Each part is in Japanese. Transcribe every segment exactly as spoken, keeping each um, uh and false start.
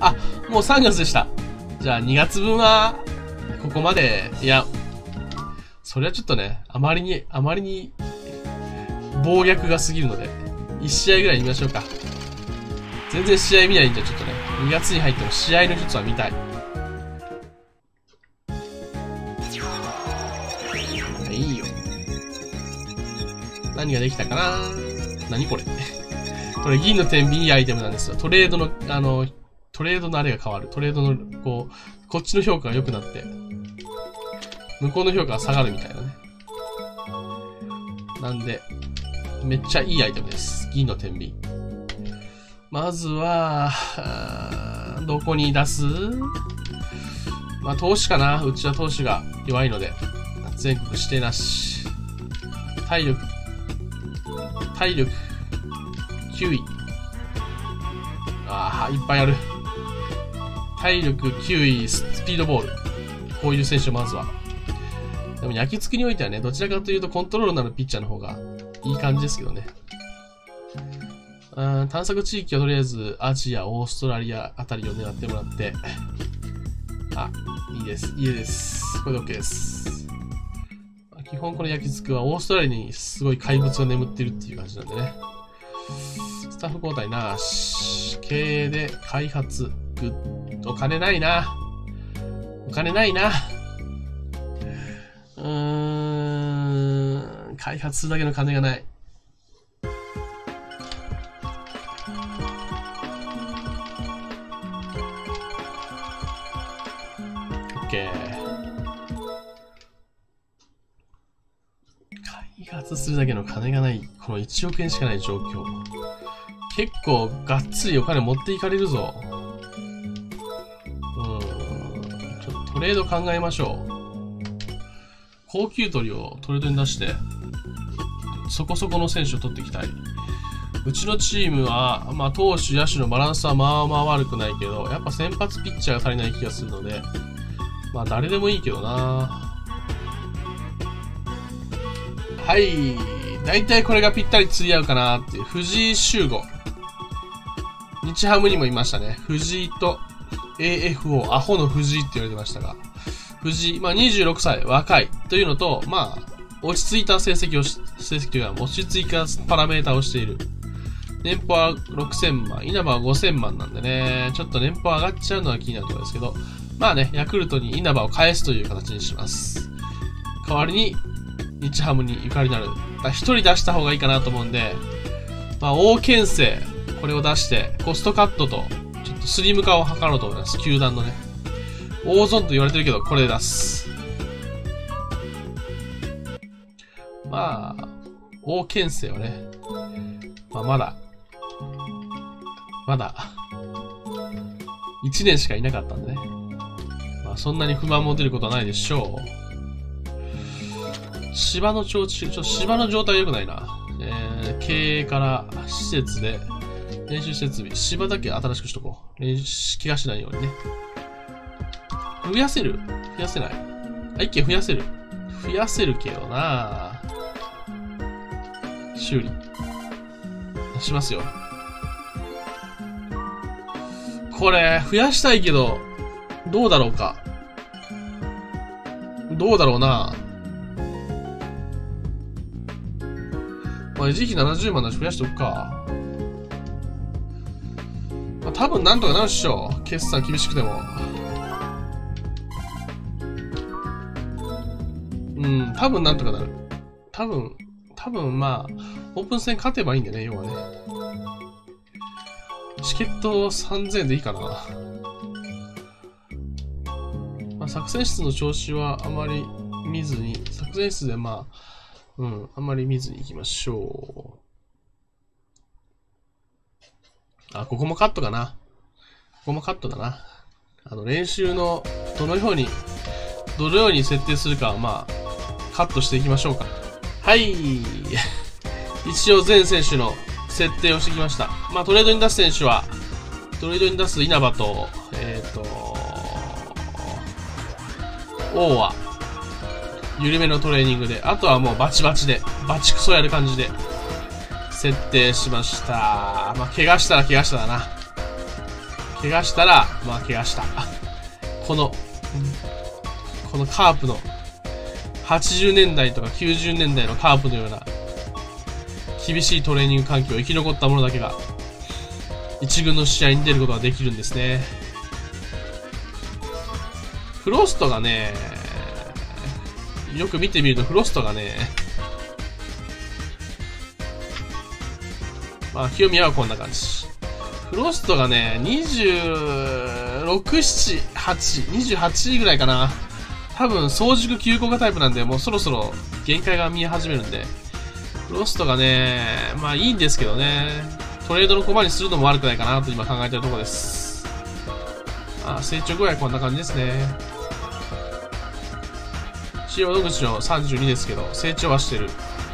あ、もうさんがつでした。じゃあにがつぶんは、ここまで、いや、それはちょっとね、あまりに、あまりに、暴虐が過ぎるので、いち試合ぐらい見ましょうか。全然試合見ないんで、ちょっとね、にがつに入っても試合の一つは見たい。いいよ。何ができたかな？何これこれ銀の天秤いいアイテムなんですよ。トレードの、あの、トレードのあれが変わる。トレードの、こう、こっちの評価が良くなって、向こうの評価が下がるみたいなね。なんで、めっちゃいいアイテムです。銀の天秤。まずは、どこに出す？まあ、投資かな。うちは投資が弱いので、全国指定なし。体力。体力。きゅうい。ああ、いっぱいある。体力きゅうい、スピードボール。こういう選手まずは。でも焼き付きにおいてはね、どちらかというとコントロールのあるピッチャーの方がいい感じですけどね。うん、探索地域はとりあえずアジア、オーストラリアあたりを狙ってもらって。あ、いいです。いいです。これで OK です。基本この焼き付きはオーストラリアにすごい怪物が眠っているっていう感じなんでね。スタッフ交代なし。経営で開発。グッお金ないな。お金ないな。うーん。開発するだけの金がない。OK。開発するだけの金がない。このいちおくえんしかない状況。結構がっつりお金持っていかれるぞ。うーん。ちょっとトレード考えましょう。高級鳥をトレードに出して、そこそこの選手を取っていきたい。うちのチームは、まあ投手、野手のバランスはまあまあ悪くないけど、やっぱ先発ピッチャーが足りない気がするので、まあ誰でもいいけどな。はい。だいたいこれがぴったり釣り合うかなっていう。藤井修吾。日ハムにもいましたね。藤井と エーエフオー、アホの藤井って言われてましたが。藤井、まあにじゅうろくさい、若いというのと、まあ、落ち着いた成績をし、成績というか、落ち着いたパラメータをしている。年俸はろくせんまん、稲葉はごせんまんなんでね、ちょっと年俸上がっちゃうのは気になるところですけど、まあね、ヤクルトに稲葉を返すという形にします。代わりに、日ハムにゆかりのある。一人出した方がいいかなと思うんで、まあ、王健生、これを出して、コストカットと、ちょっとスリム化を図ろうと思います。球団のね。大損と言われてるけど、これで出す。まあ、王健生はね、まあ、まだ、まだ、いちねんしかいなかったんでね。まあ、そんなに不満も出ることはないでしょう。芝の調子、ちょっと芝の状態良くないな。えー、経営から施設で、練習設備、芝だけ新しくしとこう。練習、怪我しないようにね。増やせる？増やせない。あ、一軒増やせる。増やせるけどな修理。しますよ。これ、増やしたいけど、どうだろうか。どうだろうなまあ、維持費ななじゅうまんだし増やしとくか。まあ、多分なんとかなるっしょ。決算厳しくても。うん、多分なんとかなる。多分、多分まあ、オープン戦勝てばいいんだよね、要はね。チケットさんぜんえんでいいかな。まあ、作戦室の調子はあまり見ずに、作戦室でまあ、うん、あんまり見ずに行きましょう。あ、ここもカットかな。ここもカットだな。あの、練習の、どのように、どのように設定するかは、まあ、カットしていきましょうか。はい。一応全選手の設定をしてきました。まあ、トレードに出す選手は、トレードに出す稲葉と、えっと、王は、緩めのトレーニングで、あとはもうバチバチで、バチクソやる感じで、設定しました。まあ、怪我したら怪我しただな。 怪我したら、まあ怪我した。この、このカープの、はちじゅうねんだいとかきゅうじゅうねんだいのカープのような、厳しいトレーニング環境を生き残った者だけが、一軍の試合に出ることができるんですね。フロストがね、よく見てみるとフロストがね、まあ、清宮はこんな感じ。フロストがね、にじゅうろく、なな、はち、にじゅうはちぐらいかな。多分、早熟急降下タイプなんで、もうそろそろ限界が見え始めるんで。フロストがね、まあいいんですけどね。トレードの駒にするのも悪くないかなと今考えてるところです。あ、成長具合はこんな感じですね。塩野口のさんじゅうにですけど、成長はしてる。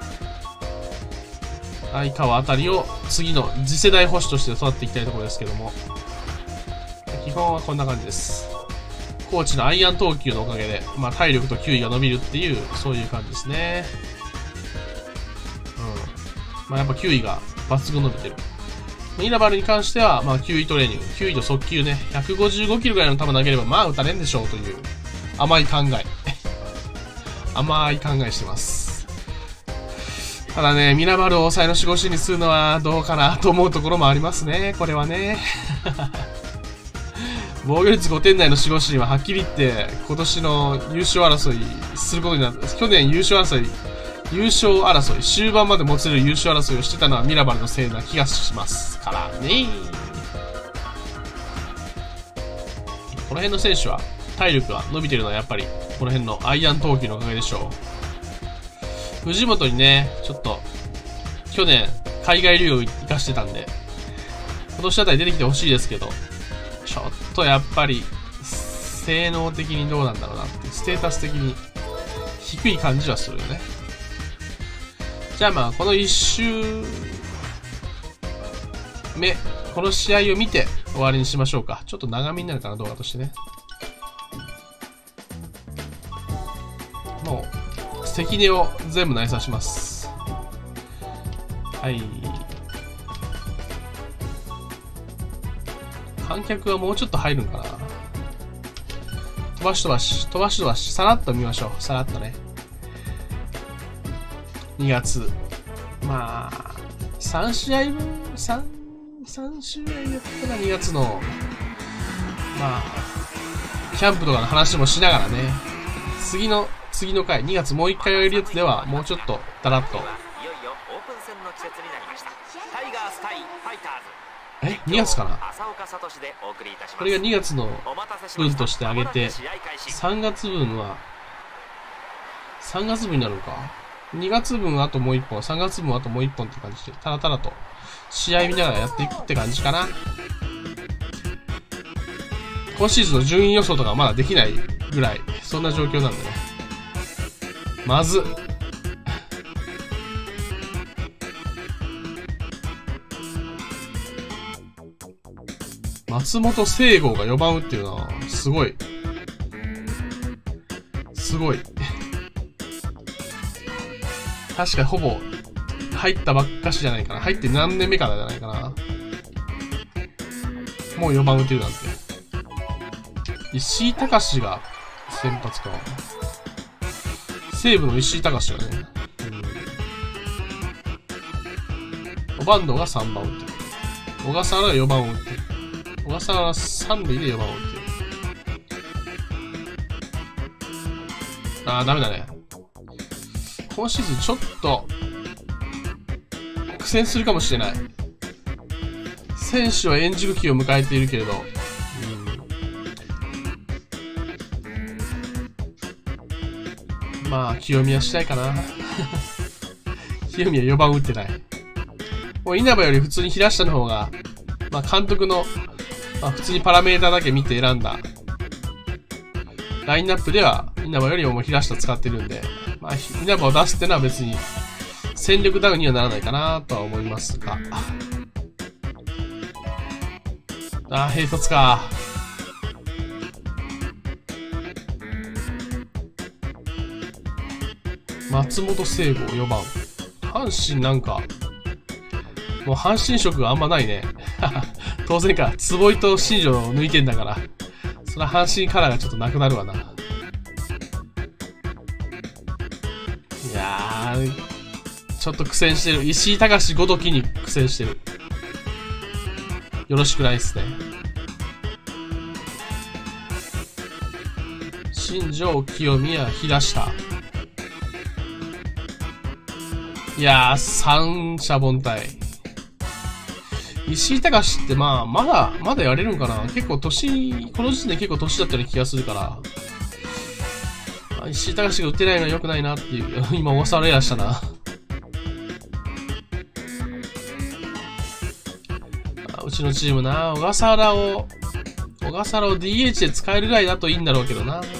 相川あたりを次の次世代保守として育っていきたいところですけども。基本はこんな感じです。コーチのアイアン投球のおかげで、まあ体力と球威が伸びるっていう、そういう感じですね。うん。まあやっぱ球威が抜群伸びてる。稲葉に関しては、まあ球威トレーニング。球威と速球ね、ひゃくごじゅうごキロぐらいの球投げれば、まあ打たれんでしょうという、甘い考え。甘い考えしてます。ただね、ミラバルを抑えの守護神にするのはどうかなと思うところもありますね。これはね。防御率ごてん台の守護神ははっきり言って、今年の優勝争いすることになった。去年優勝争い、優勝争い、終盤までもつれる優勝争いをしてたのはミラバルのせいな気がしますからね。この辺の選手は体力が伸びてるのはやっぱりこの辺のアイアン投球のおかげでしょう。藤本にね、ちょっと去年海外留学行かしてたんで、今年あたり出てきてほしいですけど、ちょっとやっぱり性能的にどうなんだろうなって、ステータス的に低い感じはするよね。じゃあまあこの一周目、この試合を見て終わりにしましょうか。ちょっと長めになるかな、動画としてね。もう関根を全部投げさします。はい。観客はもうちょっと入るんかな。飛ばし飛ばし、飛ばし飛ばし、さらっと見ましょう。さらっとね。にがつ。まあ、さん試合分、さん、さん試合やったらにがつの、まあ、キャンプとかの話もしながらね、次の、次の回、にがつもういっかいやるやつでは、もうちょっと、だらっと。え ?にがつかな？これがにがつの分としてあげて、さんがつ分は、さんがつ分になるのか。にがつ分あともういっぽん、さんがつ分あともういっぽんって感じで、たらたらと試合見ながらやっていくって感じかな。今シーズンの順位予想とかまだできないぐらい、そんな状況なんでね。まず、松本聖剛がよばん打ってるな。すごい。すごい。確かほぼ入ったばっかしじゃないかな。入って何年目からじゃないかな。もうよばん打てるなんて。石井隆が先発か。西武の石井隆がね。うん。バンドがさんばん打ってる。小笠原がよばんを打ってる。小笠原はさん塁でよばんを打ってる。あー、ダメだね。今シーズンちょっと苦戦するかもしれない。選手は円熟期を迎えているけれど、うん、まあ清宮したいかな。清宮よばん打ってない。もう稲葉より普通に平下の方が、まあ監督の、まあ、普通にパラメータだけ見て選んだラインナップでは稲葉よりももう平下使ってるんで、まあ、稲葉を出すってのは別に戦力ダウンにはならないかなとは思いますが。ああ、併殺か。松本聖剛よばん。阪神なんか、もう阪神色があんまないね。 当然か、坪井と新庄を抜いてんだから。それは阪神カラーがちょっとなくなるわな。いやー、ちょっと苦戦してる。石井隆ごときに苦戦してる。よろしくないっすね。新庄、清宮、平下。いやー、三者凡退。石井隆ってまあ、まだ、まだやれるんかな。結構年、この時点で結構年だったような気がするから。まあ、石井隆が打てないのは良くないなっていう。今、小笠原エアしたな。うちのチームな、小笠原を、小笠原を ディーエイチ で使えるぐらいだといいんだろうけどな。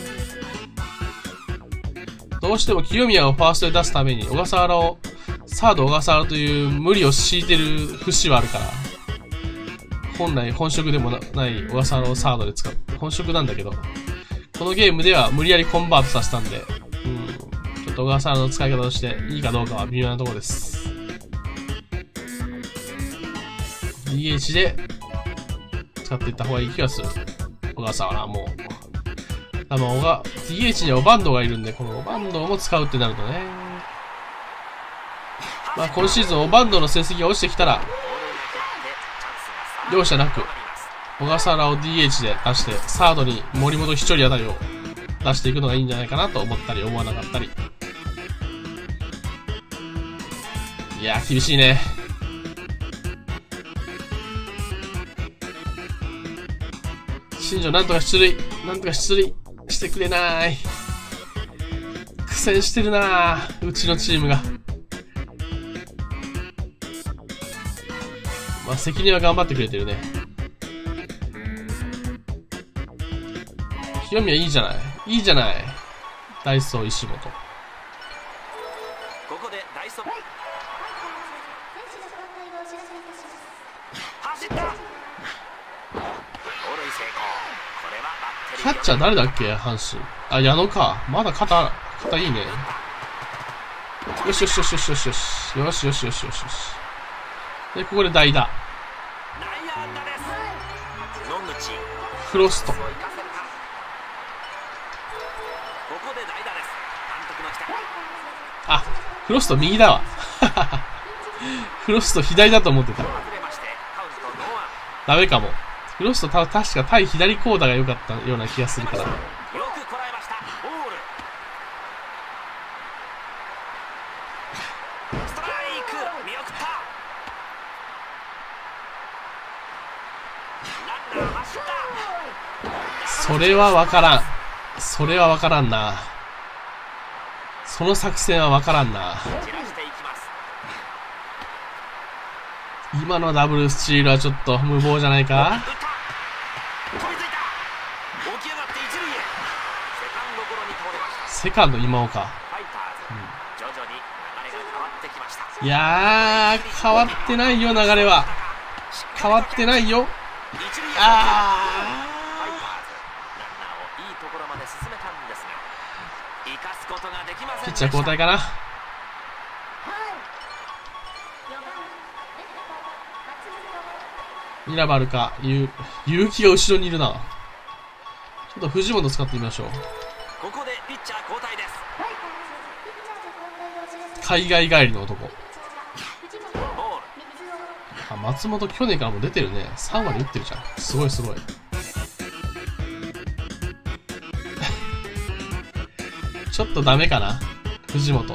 どうしても清宮をファーストで出すために、小笠原を、サード小笠原という無理を強いてる節はあるから。本来本職でもない小笠原をサードで使う。本職なんだけど、このゲームでは無理やりコンバートさせたんで、うん、ちょっと小笠原の使い方としていいかどうかは微妙なところです。ディーエイチ で使っていった方がいい気がする。小笠原はもう。多分、ディーエイチ にはオバンドがいるんで、このオバンドも使うってなるとね。まあ今シーズンオバンドの成績が落ちてきたら、容赦なく、小笠原を ディーエイチ で出して、サードに森本一人あたりを出していくのがいいんじゃないかなと思ったり思わなかったり。いやー、厳しいね。新庄なんとか出塁、なんとか出塁してくれない。苦戦してるなぁ、うちのチームが。まあ、関根は頑張ってくれてるね。清宮いいじゃない。いいじゃない。ダイソー石本。ここでダイソー。走った。キャッチャー誰だっけ阪神。あ、矢野か。まだ肩、肩いいね。よしよしよしよしよしよし。よしよしよしよしよし。で、ここで代打。フロスト。あ、フロスト右だわ。フロスト左だと思ってた。ダメかも。フロストた確か対左コーダが良かったような気がするから。それはわからん。それはわからんな。その作戦はわからんな。今のダブルスチールはちょっと無謀じゃないか。セカンド今岡。うん、いやー、変わってないよ、流れは。変わってないよ。あー。ピッチャー交代かな。ミラバルか、ゆ結城が後ろにいるな。ちょっと藤本使ってみましょう。ここでピッチャー交代です。海外帰りの男。あ、松本去年からも出てるね。さん割打ってるじゃん。すごいすごい。ちょっとダメかな藤本。い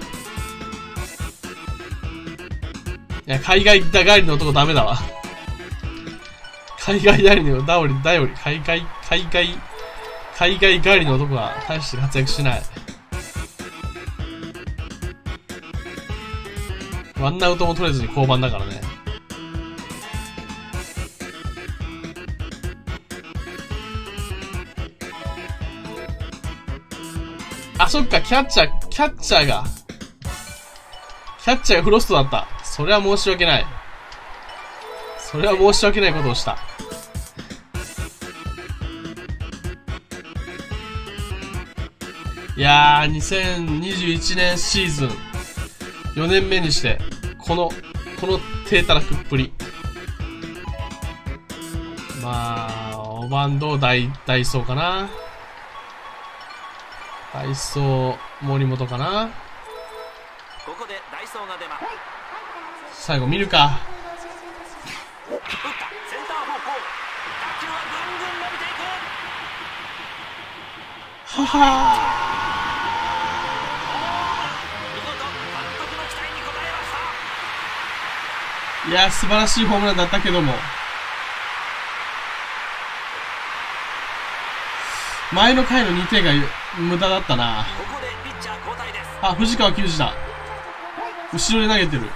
や、海外帰りの男ダメだわ。海外帰りのダオリ、ダオリ、海外、海外、海外帰りの男は大して活躍しない。ワンアウトも取れずに降板だからね。あ、そっか、キャッチャー、キャッチャーが、キャッチャーがフロストだった。それは申し訳ない。それは申し訳ないことをした。いやー、にせんにじゅういちねんシーズン、よねんめにして、この、この低たらくっぷり。 おばんど大、ダイソーかな。ダイソー、森本かな。 ここでダイソーが出ます。 最後見るか。 打ったセンター方向。打球はぐんぐん伸びていく。 はは見事監督の期待に応えました。 ー。いや、素晴らしいホームランだったけども。前の回のにてんが無駄だったな。 ここでピッチャー交代です。 あ、藤川球児だ。後ろで投げてる。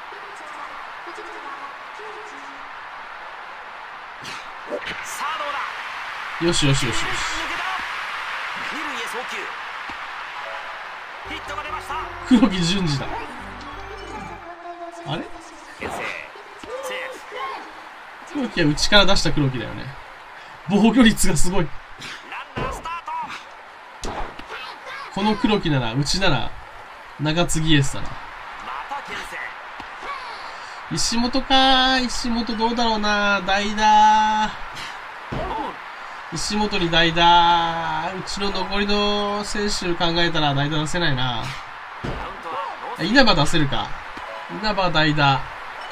さあどうだ。 よしよしよしよし。 抜けた。二塁へ送球。ヒットが出ました。 黒木淳二だ。あれ牽制セーフ。 黒木は内から出した黒木だよね。防御率がすごい。 ランナースタート。 この黒木なら、うちなら、中継ぎエースだな。 また牽制。 石本かー。石本どうだろうな。代打。石本に代打。うちの残りの選手考えたら代打出せないな。稲葉出せるか。稲葉代打。うーん。 バント。あっ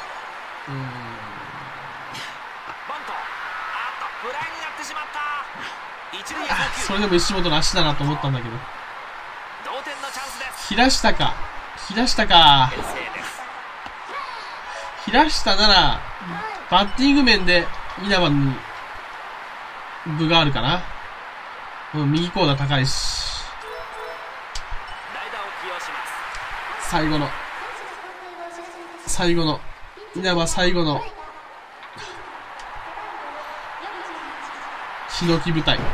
とフライになってしまった。一塁へあ、 送球。 それでも石本の足だなと思ったんだけど。 同点のチャンスです。 平下か。平下か。 牽制です。 平下なら、バッティング面で稲葉に分があるかな。うん、右コーダ高いし。 代打を起用します。 最後の、最後の、稲葉最後の、ヒノキ舞台。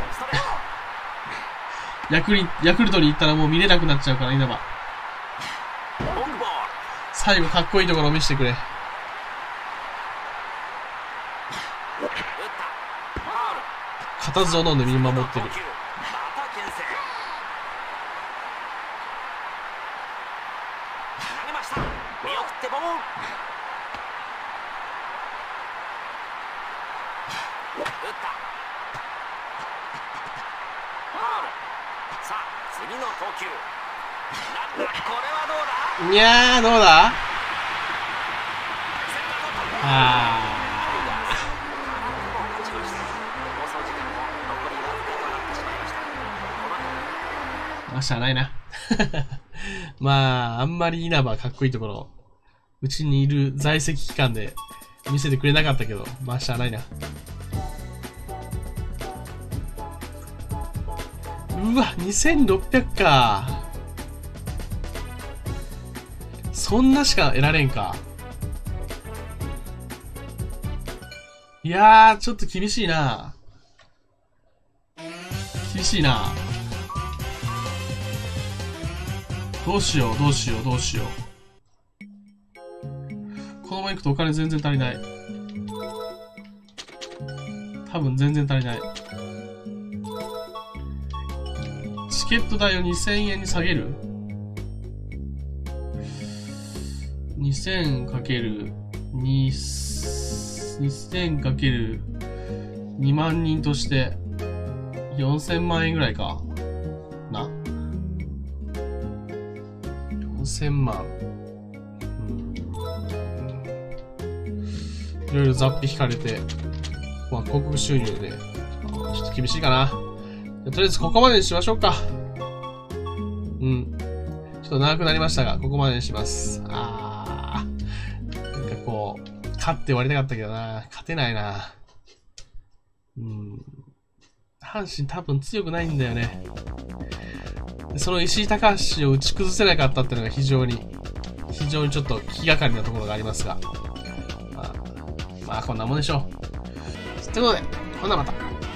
ヤクリ、ヤクルトに行ったらもう見れなくなっちゃうから、稲葉。 フォークボール。 最後かっこいいところを見せてくれ。 打った。ファウル。 固唾を飲んで見守ってる。 また牽制。投げました。見送ってボール。打った。ファウル。さあ次の投球。なんだこれはどうだ。 いやー、どうだ。 センター突破。 あ勝ちました。放送時間も残りわずかとなってしまいました。 ー。あ、しゃあないな。まあ、あんまり稲葉かっこいいところ、うちにいる在籍期間で見せてくれなかったけど、まあ、しゃあないな。うわ、にせんろっぴゃくか。そんなしか得られんか。いやー、ちょっと厳しいな。厳しいな。どうしよう、どうしよう、どうしよう。このまま行くとお金全然足りない。多分全然足りない。チケット代をにせんえんに下げる ?にせんかけるに、にせんかけるにまん人としてよんせんまん円ぐらいかな。よんせんまん。いろいろ雑費引かれて、まあ広告収入で、ちょっと厳しいかな。とりあえずここまでにしましょうか。うん。ちょっと長くなりましたが、ここまでにします。あー。なんかこう、勝って終わりたかったけどな。勝てないな。うん。阪神多分強くないんだよね。でその石井高橋を打ち崩せなかったっていうのが非常に、非常にちょっと気がかりなところがありますが。まあ、まあ、こんなもんでしょう。ということで、ほなまた。